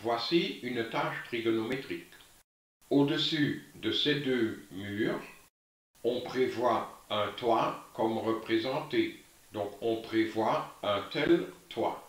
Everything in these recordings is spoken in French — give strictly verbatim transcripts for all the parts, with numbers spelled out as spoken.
Voici une tâche trigonométrique. Au-dessus de ces deux murs, on prévoit un toit comme représenté. Donc on prévoit un tel toit.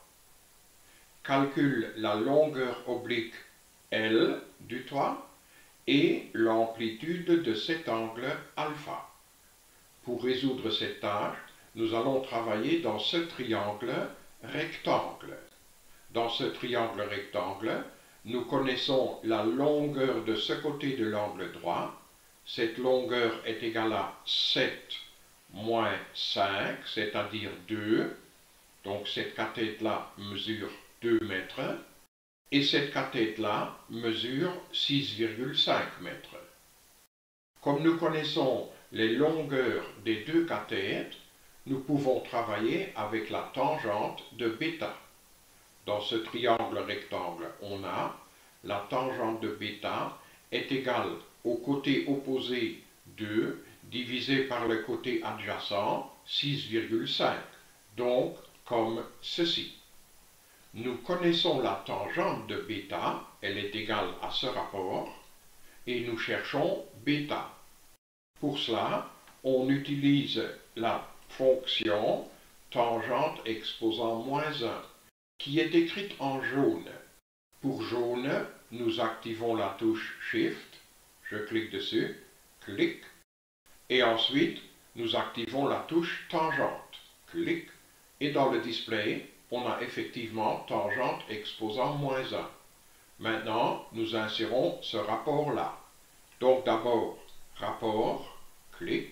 Calcule la longueur oblique L du toit et l'amplitude de cet angle alpha. Pour résoudre cette tâche, nous allons travailler dans ce triangle rectangle. Dans ce triangle rectangle, nous connaissons la longueur de ce côté de l'angle droit. Cette longueur est égale à sept moins cinq, c'est-à-dire deux. Donc cette cathète-là mesure deux mètres. Et cette cathète-là mesure six virgule cinq mètres. Comme nous connaissons les longueurs des deux cathètes, nous pouvons travailler avec la tangente de bêta. Dans ce triangle rectangle, on a la tangente de bêta est égale au côté opposé deux divisé par le côté adjacent six virgule cinq, donc comme ceci. Nous connaissons la tangente de bêta, elle est égale à ce rapport, et nous cherchons bêta. Pour cela, on utilise la fonction tangente exposant moins un, qui est écrite en jaune. Pour jaune, nous activons la touche Shift, je clique dessus, clic, et ensuite nous activons la touche tangente, clic, et dans le display, on a effectivement tangente exposant moins un. Maintenant, nous insérons ce rapport-là. Donc d'abord, rapport, clic,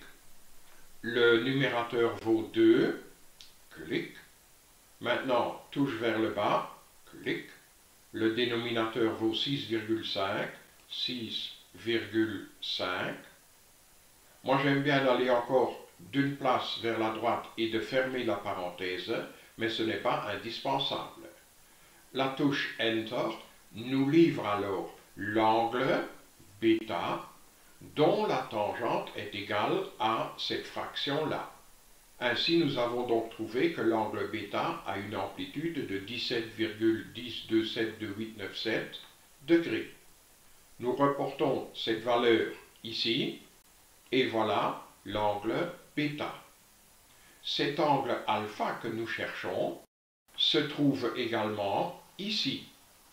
le numérateur vaut deux, clic, maintenant touche vers le bas, clic, le dénominateur vaut six virgule cinq, six virgule cinq. Moi j'aime bien aller encore d'une place vers la droite et de fermer la parenthèse, mais ce n'est pas indispensable. La touche Enter nous livre alors l'angle bêta dont la tangente est égale à cette fraction-là. Ainsi, nous avons donc trouvé que l'angle bêta a une amplitude de dix-sept virgule un zéro deux sept deux huit neuf sept degrés. Nous reportons cette valeur ici, et voilà l'angle bêta. Cet angle alpha que nous cherchons se trouve également ici.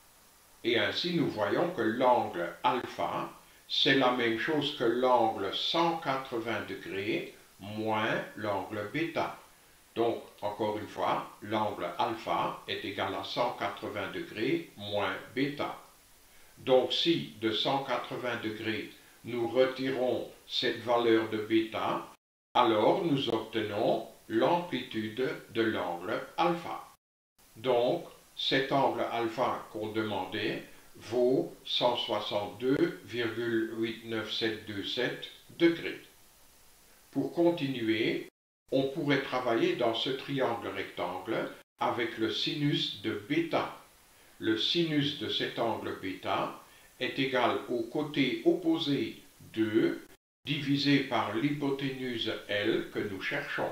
Et ainsi, nous voyons que l'angle alpha, c'est la même chose que l'angle cent quatre-vingts degrés moins l'angle bêta. Donc, encore une fois, l'angle alpha est égal à cent quatre-vingts degrés moins bêta. Donc, si de cent quatre-vingts degrés, nous retirons cette valeur de bêta, alors nous obtenons l'amplitude de l'angle alpha. Donc, cet angle alpha qu'on demandait vaut cent soixante-deux virgule huit neuf sept deux sept degrés. Pour continuer, on pourrait travailler dans ce triangle rectangle avec le sinus de bêta. Le sinus de cet angle bêta est égal au côté opposé deux divisé par l'hypoténuse L que nous cherchons.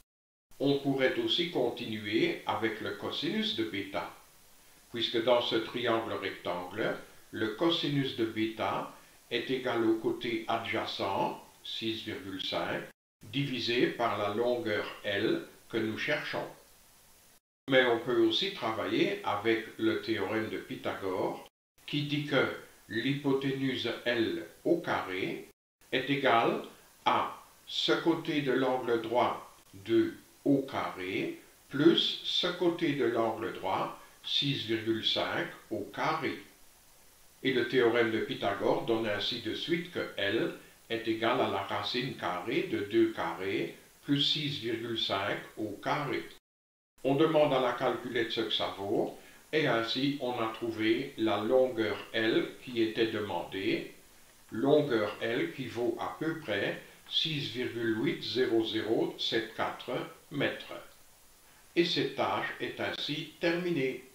On pourrait aussi continuer avec le cosinus de bêta, puisque dans ce triangle rectangle, le cosinus de bêta est égal au côté adjacent, six virgule cinq, divisé par la longueur L que nous cherchons. Mais on peut aussi travailler avec le théorème de Pythagore, qui dit que l'hypoténuse L au carré est égale à ce côté de l'angle droit deux au carré plus ce côté de l'angle droit six virgule cinq au carré. Et le théorème de Pythagore donne ainsi de suite que L est égal à la racine carrée de deux carrés plus six virgule cinq au carré. On demande à la calculette ce que ça vaut, et ainsi on a trouvé la longueur L qui était demandée, longueur L qui vaut à peu près six virgule huit zéro zéro sept quatre mètres. Et cette tâche est ainsi terminée.